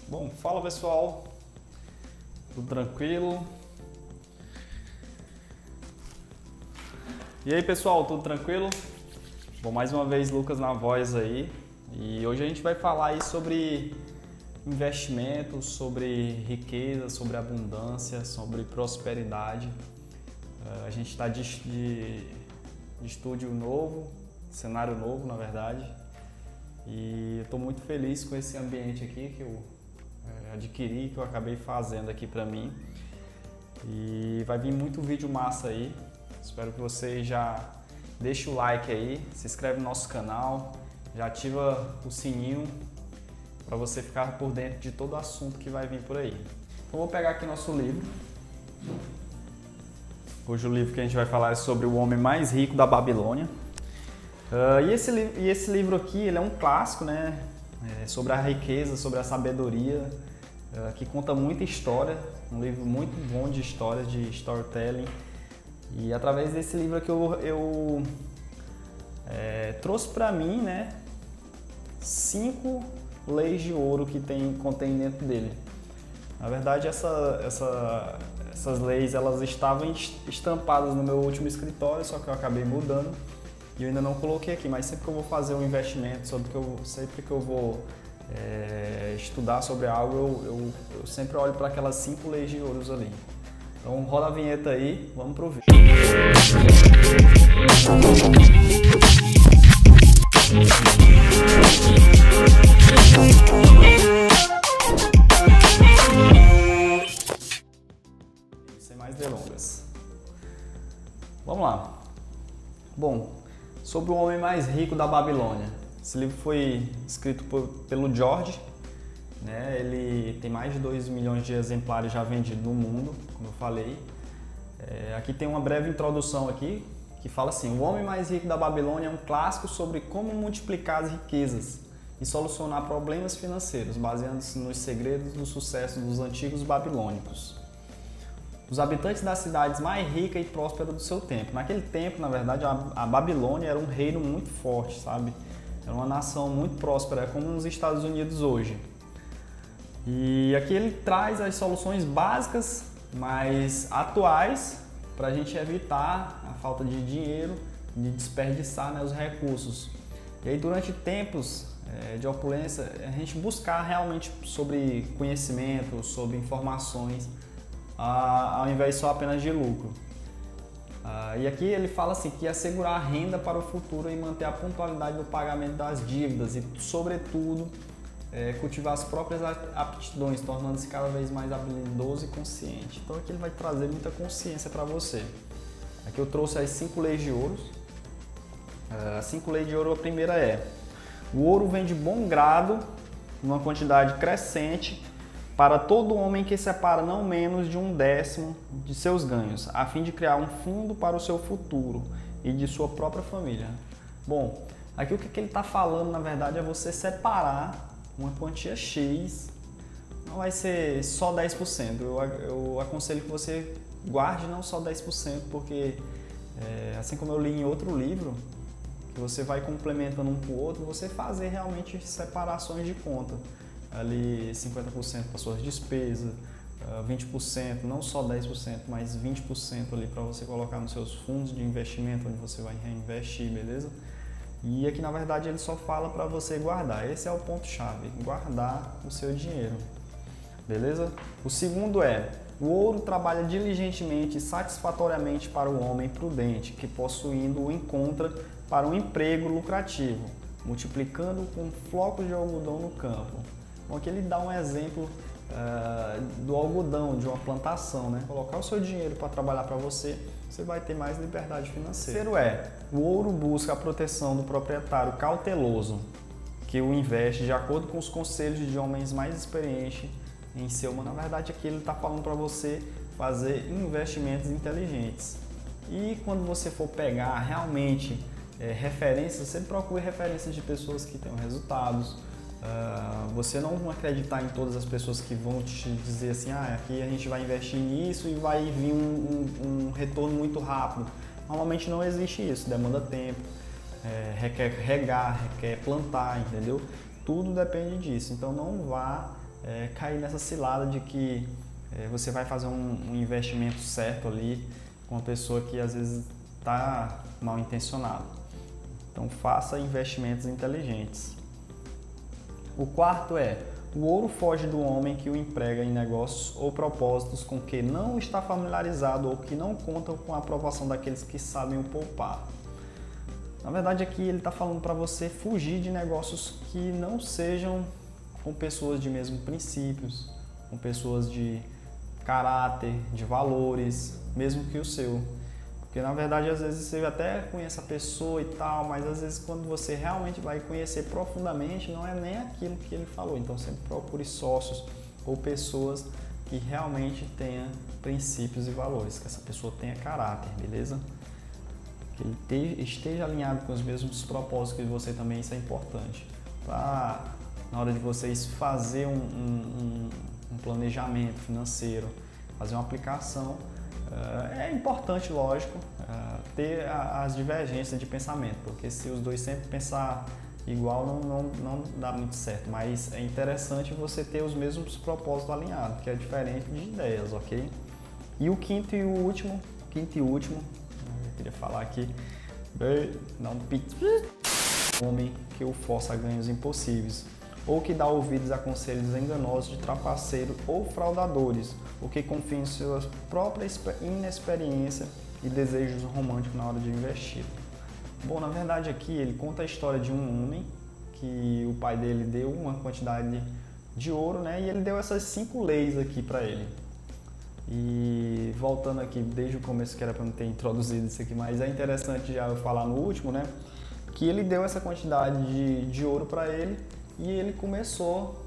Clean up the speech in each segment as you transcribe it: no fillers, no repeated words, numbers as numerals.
Bom, fala pessoal, tudo tranquilo? E aí pessoal, tudo tranquilo? Bom, mais uma vez Lucas na voz aí, e hoje a gente vai falar aí sobre investimentos, sobre riqueza, sobre abundância, sobre prosperidade. A gente está de estúdio novo, cenário novo na verdade, e eu estou muito feliz com esse ambiente aqui que eu adquiri, que eu acabei fazendo aqui para mim, e vai vir muito vídeo massa aí. Espero que você já deixe o like aí, se inscreve no nosso canal, já ativa o sininho para você ficar por dentro de todo o assunto que vai vir por aí. Então vou pegar aqui nosso livro. Hoje o livro que a gente vai falar é sobre o homem mais rico da Babilônia. E esse livro aqui, ele é um clássico, né? Sobre a riqueza, sobre a sabedoria, que conta muita história, um livro muito bom de histórias, de storytelling. E através desse livro aqui eu trouxe para mim, né, 5 leis de ouro que contém dentro dele. Na verdade, essas leis elas estavam estampadas no meu último escritório, só que eu acabei mudando e eu ainda não coloquei aqui. Mas sempre que eu vou fazer um investimento, sempre que eu vou estudar sobre algo, eu sempre olho para aquelas 5 leis de ouro ali. Então roda a vinheta aí, vamos pro vídeo. Sem mais delongas. Vamos lá. Bom, sobre o homem mais rico da Babilônia. Esse livro foi escrito pelo George. Né? Ele tem mais de 2 milhões de exemplares já vendidos no mundo, como eu falei. Aqui tem uma breve introdução aqui, que fala assim: o homem mais rico da Babilônia é um clássico sobre como multiplicar as riquezas e solucionar problemas financeiros, baseando-se nos segredos do sucesso dos antigos babilônicos. Os habitantes das cidades mais ricas e prósperas do seu tempo. Naquele tempo, na verdade, a Babilônia era um reino muito forte, sabe? Era uma nação muito próspera, como nos Estados Unidos hoje. E aqui ele traz as soluções básicas, mas atuais, para a gente evitar a falta de dinheiro, de desperdiçar, né, os recursos. E aí durante tempos de opulência, a gente buscar realmente sobre conhecimento, sobre informações, ao invés só apenas de lucro. E aqui ele fala assim, que assegurar a renda para o futuro e manter a pontualidade do pagamento das dívidas e, sobretudo, cultivar as próprias aptidões, tornando-se cada vez mais habilidoso e consciente. Então aqui ele vai trazer muita consciência para você. Aqui eu trouxe as 5 leis de ouro. As 5 leis de ouro, a primeira é: o ouro vem de bom grado, numa quantidade crescente, para todo homem que separa não menos de 1/10 de seus ganhos, a fim de criar um fundo para o seu futuro e de sua própria família. Bom, aqui o que ele está falando, na verdade, é você separar uma quantia X, não vai ser só 10%. Eu aconselho que você guarde não só 10%, porque assim como eu li em outro livro, que você vai complementando um com o outro, você fazer realmente separações de conta. Ali 50% para suas despesas, 20%, não só 10%, mas 20% ali para você colocar nos seus fundos de investimento, onde você vai reinvestir, beleza? E aqui na verdade ele só fala para você guardar. Esse é o ponto chave, guardar o seu dinheiro, beleza? O segundo é: o ouro trabalha diligentemente e satisfatoriamente para o homem prudente, que possuindo o encontra para um emprego lucrativo, multiplicando com flocos de algodão no campo. Bom, aqui ele dá um exemplo do algodão, de uma plantação, né? Colocar o seu dinheiro para trabalhar para você, você vai ter mais liberdade financeira. O terceiro é: o ouro busca a proteção do proprietário cauteloso, que o investe de acordo com os conselhos de homens mais experientes em seu. Na verdade, aqui ele está falando para você fazer investimentos inteligentes. E quando você for pegar realmente referências, você procure referências de pessoas que tenham resultados. Você não acreditar em todas as pessoas que vão te dizer assim: aqui a gente vai investir nisso e vai vir um retorno muito rápido. Normalmente não existe isso, demanda tempo, requer regar, requer plantar, entendeu? Tudo depende disso. Então não vá cair nessa cilada de que você vai fazer um investimento certo ali com uma pessoa que às vezes está mal intencionada. Então faça investimentos inteligentes. O quarto o ouro foge do homem que o emprega em negócios ou propósitos com que não está familiarizado ou que não contam com a aprovação daqueles que sabem o poupar. Na verdade, aqui ele está falando para você fugir de negócios que não sejam com pessoas de mesmos princípios, com pessoas de caráter, de valores, mesmo que o seu. Porque na verdade às vezes você até conhece a pessoa e tal, mas às vezes quando você realmente vai conhecer profundamente não é nem aquilo que ele falou. Então sempre procure sócios ou pessoas que realmente tenham princípios e valores, que essa pessoa tenha caráter, beleza? Que ele esteja alinhado com os mesmos propósitos que você também, isso é importante. Na hora de vocês fazer um planejamento financeiro, fazer uma aplicação, é importante, lógico, ter as divergências de pensamento, porque se os dois sempre pensar igual não dá muito certo, mas é interessante você ter os mesmos propósitos alinhados, que é diferente de ideias, ok? E o quinto e último, eu queria falar aqui, dá um pit, homem que o força a ganhos impossíveis, ou que dá ouvidos a conselhos enganosos de trapaceiros ou fraudadores, ou que confia em sua própria inexperiência e desejos românticos na hora de investir. Bom, na verdade aqui ele conta a história de um homem que o pai dele deu uma quantidade de ouro, né? E ele deu essas 5 leis aqui para ele. E voltando aqui desde o começo, que era para não ter introduzido isso aqui, mas é interessante já eu falar no último, né? Que ele deu essa quantidade de ouro para ele e ele começou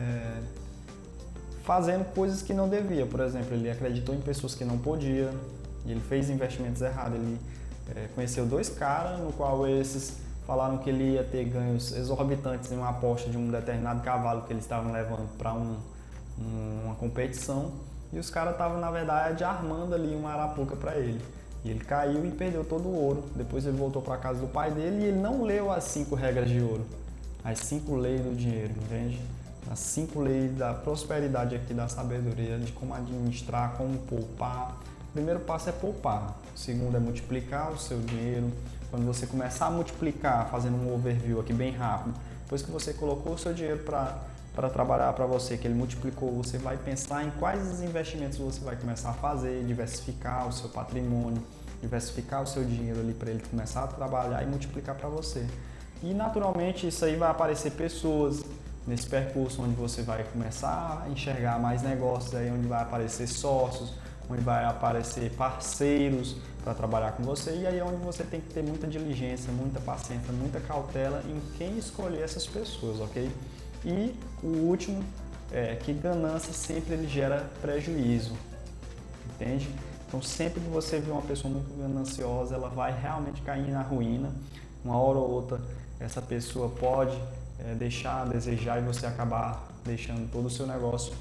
fazendo coisas que não devia. Por exemplo, ele acreditou em pessoas que não podia, e ele fez investimentos errados. Ele conheceu 2 caras, no qual esses falaram que ele ia ter ganhos exorbitantes em uma aposta de um determinado cavalo que eles estavam levando para uma competição, e os caras estavam, na verdade, armando ali uma arapuca para ele. E ele caiu e perdeu todo o ouro. Depois ele voltou para a casa do pai dele e ele não leu as 5 regras de ouro, as 5 leis do dinheiro, entende? As 5 leis da prosperidade aqui, da sabedoria, de como administrar, como poupar. O primeiro passo é poupar, o segundo é multiplicar o seu dinheiro. Quando você começar a multiplicar, fazendo um overview aqui bem rápido, depois que você colocou o seu dinheiro para trabalhar para você, que ele multiplicou, você vai pensar em quais investimentos você vai começar a fazer, diversificar o seu patrimônio, diversificar o seu dinheiro ali para ele começar a trabalhar e multiplicar para você. E naturalmente isso aí vai aparecer pessoas nesse percurso onde você vai começar a enxergar mais negócios, aí onde vai aparecer sócios, onde vai aparecer parceiros para trabalhar com você, e aí é onde você tem que ter muita diligência, muita paciência, muita cautela em quem escolher essas pessoas, ok? E o último é que ganância sempre ele gera prejuízo, entende? Então sempre que você vê uma pessoa muito gananciosa, ela vai realmente cair na ruína. Uma hora ou outra essa pessoa pode deixar a desejar e você acabar deixando todo o seu negócio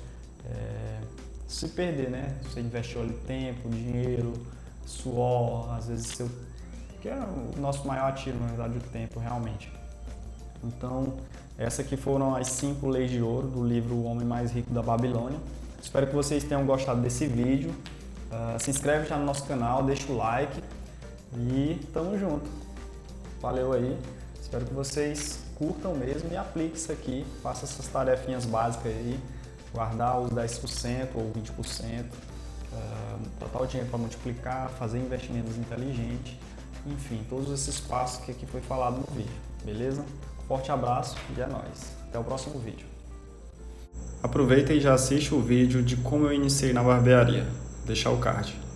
se perder, né? Você investiu ali tempo, dinheiro, suor, às vezes que é o nosso maior ativo, na verdade, o tempo, realmente. Então, essas aqui foram as 5 leis de ouro do livro O Homem Mais Rico da Babilônia. Espero que vocês tenham gostado desse vídeo. Se inscreve já no nosso canal, deixa o like e tamo junto. Valeu aí. Espero que vocês curtam mesmo e apliquem isso aqui. Faça essas tarefinhas básicas aí. Guardar os 10% ou 20%. Botar o dinheiro para multiplicar, fazer investimentos inteligentes. Enfim, todos esses passos que aqui foi falado no vídeo. Beleza? Forte abraço e é nóis. Até o próximo vídeo. Aproveita e já assiste o vídeo de como eu iniciei na barbearia. Deixar o card.